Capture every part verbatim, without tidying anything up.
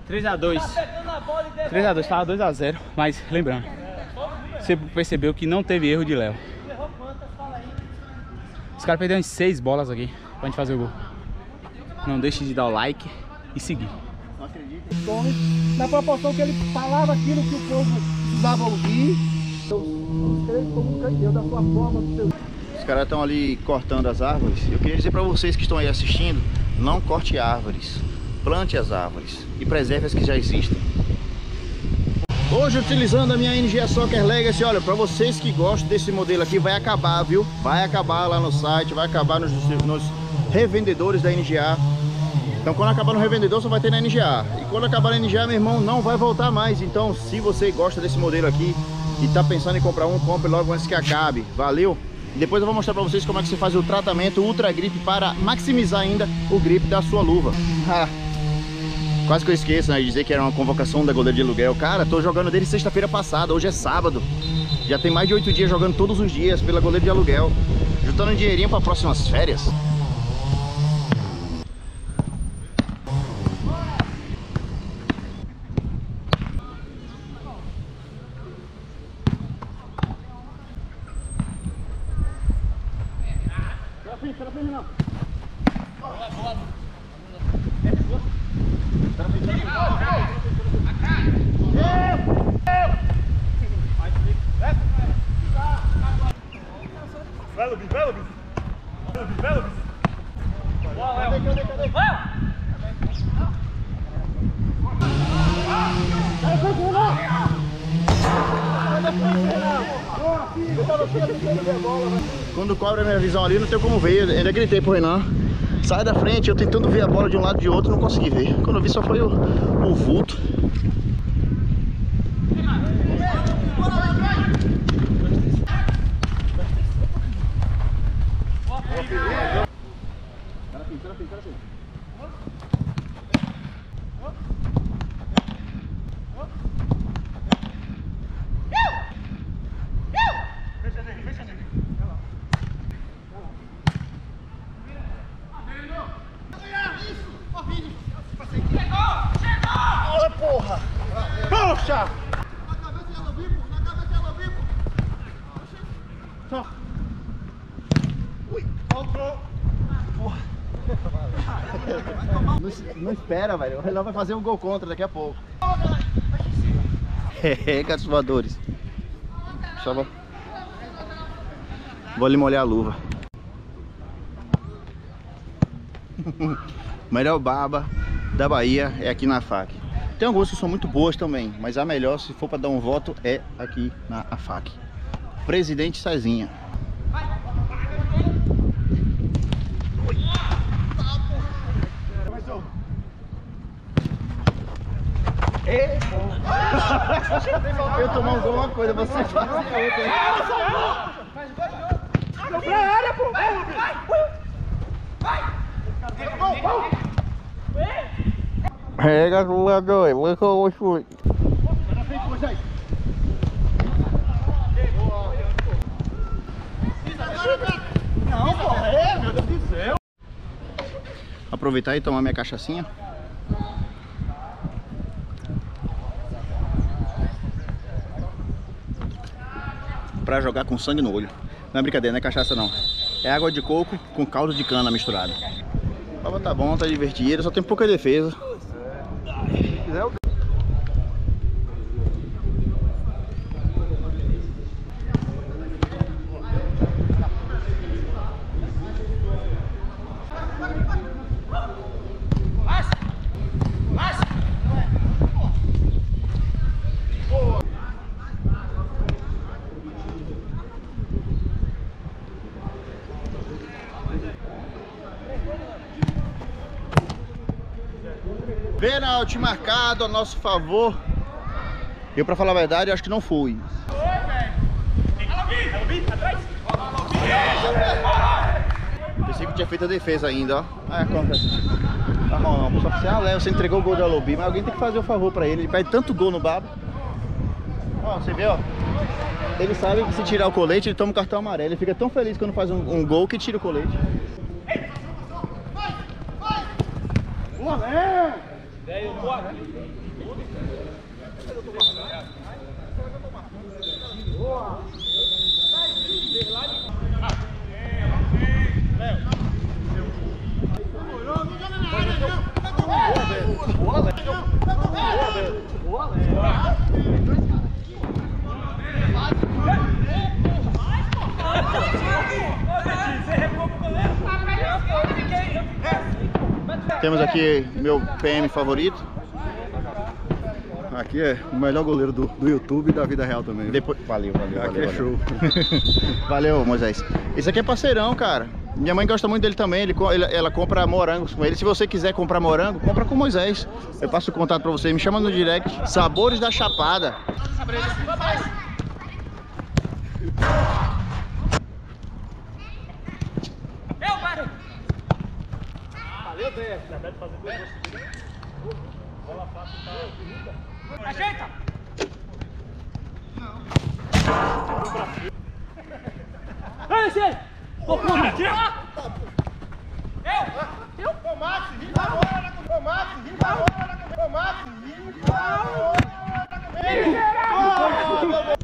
três a dois. três a dois, tava dois a zero. Mas lembrando, você percebeu que não teve erro de Léo. Os caras perderam seis bolas aqui pra gente fazer o gol. Não deixe de dar o like e seguir. Não acredito. Na proporção que ele falava aquilo que o povo precisava ouvir. Então, como um canhão da sua forma, do seu... Os caras estão ali cortando as árvores. Eu queria dizer para vocês que estão aí assistindo, não corte árvores, plante as árvores e preserve as que já existem. Hoje utilizando a minha N G A Soccer Legacy, olha, para vocês que gostam desse modelo aqui, vai acabar, viu? Vai acabar lá no site, vai acabar nos, nos revendedores da N G A. Então quando acabar no revendedor só vai ter na N G A. E quando acabar na N G A, meu irmão, não vai voltar mais. Então se você gosta desse modelo aqui e tá pensando em comprar um, compre logo antes que acabe. Valeu? E depois eu vou mostrar para vocês como é que você faz o tratamento Ultra Grip para maximizar ainda o grip da sua luva. Quase que eu esqueço, né, de dizer que era uma convocação da goleira de aluguel. Cara, tô jogando desde sexta-feira passada, hoje é sábado. Já tem mais de oito dias jogando todos os dias pela goleira de aluguel. Juntando um dinheirinho para próximas férias. Vai, Lubis, vai, Lubis. Lubis, vai, Lubis. Cadê, cadê, cadê? Quando cobra a minha visão ali, não tem como ver. Eu ainda gritei pro Renan: sai da frente. Eu tentando ver a bola de um lado e de outro, não consegui ver. Quando eu vi, só foi o, o vulto. Porra! Puxa! Na cabeça dela vivo, na cabeça dela vivo. Só. Ui, faltou. Porra. Não, não espera, velho. O Renan vai fazer um gol contra daqui a pouco. É, gatos voadores. Só vou... vou ali molhar a luva. Melhor baba da Bahia é aqui na F A C. Tem algumas que são muito boas também, mas a melhor, se for para dar um voto, é aqui na F A C. Presidente Cezinha. Eu tomar um gol uma coisa, você faz outra. Vai pra área, pô! Vai! Vai! Pega o dois, vou com o chute. Não, pô, é, meu Deus do céu. Aproveitar e tomar minha cachaçinha. Pra jogar com sangue no olho. Não é brincadeira, não é cachaça não. É água de coco com caldo de cana misturado. Baba tá bom, tá divertido, só tem pouca defesa. Pênalti marcado a nosso favor. Eu, pra falar a verdade, acho que não fui. Pensei que tinha feito a defesa ainda, ó. Ah, acontece. Tá bom, não. Só que ah, Léo, você entregou o gol do Alobi, mas alguém tem que fazer o favor pra ele. Ele perde tanto gol no Baba. Ó, você vê, ó. Ele sabe que se tirar o colete, ele toma o cartão amarelo. Ele fica tão feliz quando faz um, um gol que tira o colete. Boa, Léo! Temos aqui meu P M favorito. Aqui é o melhor goleiro do, do YouTube e da vida real também. Depois... Valeu, valeu, aqui valeu. Aqui é valeu. Show. Valeu, Moisés. Esse aqui é parceirão, cara. Minha mãe gosta muito dele também. Ele, ele, ela compra morangos com ele. Se você quiser comprar morango, compra com o Moisés. Eu passo o contato pra você. Me chama no direct. Sabores da Chapada. Valeu, Zé. Já deve fazer dois gols. Bola fácil, tá? Ajeita! Vai, Zé! Ô, porra! Eu? Eu? Ô, Max, riba a bola! Ô, Max, riba a bola! Ô, Max, riba a bola!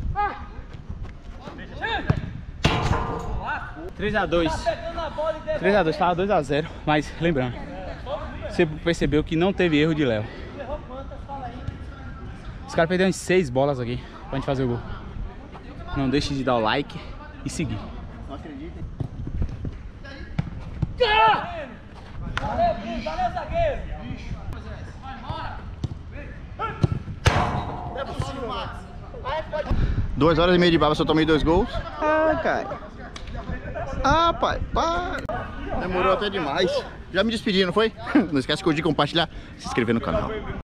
três a dois. três a dois, tava dois a zero, mas lembrando, você percebeu que não teve erro de Léo. Os caras perderam seis bolas aqui pra gente fazer o gol. Não deixe de dar o like e seguir. Não acredita. Valeu, Bruno, valeu, zagueiro! É possível, Max. Duas horas e meia de baba, só tomei dois gols. Ah, cara. Ah, pai, para. Demorou até demais. Já me despedi, não foi? Não esquece de compartilhar, se inscrever no canal.